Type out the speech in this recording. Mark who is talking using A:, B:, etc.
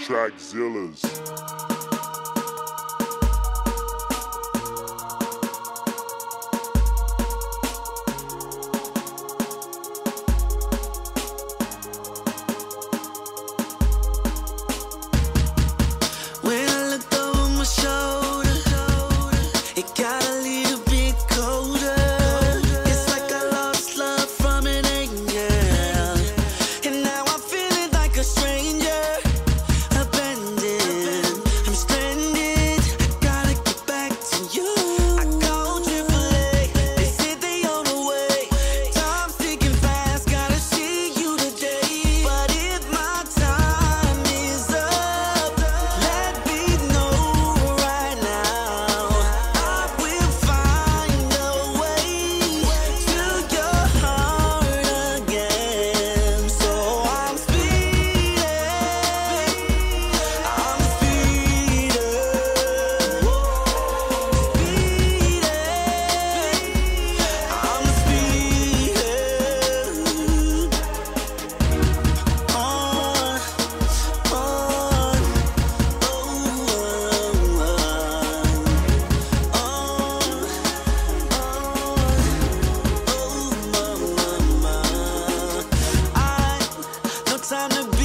A: Trackzillas.
B: When I looked over my shoulder, it got a little bit colder. It's like I lost love from an angel, and now I'm feeling like a stranger, abandoned. I'm stranded, gotta get back to you. I called AAA, they said they on the way. Time's ticking fast, gotta see you today. But if my time is up, let me know right now. I will find a way to your heart again. So I'm speeding, I'm speeding, I'm speeding no time to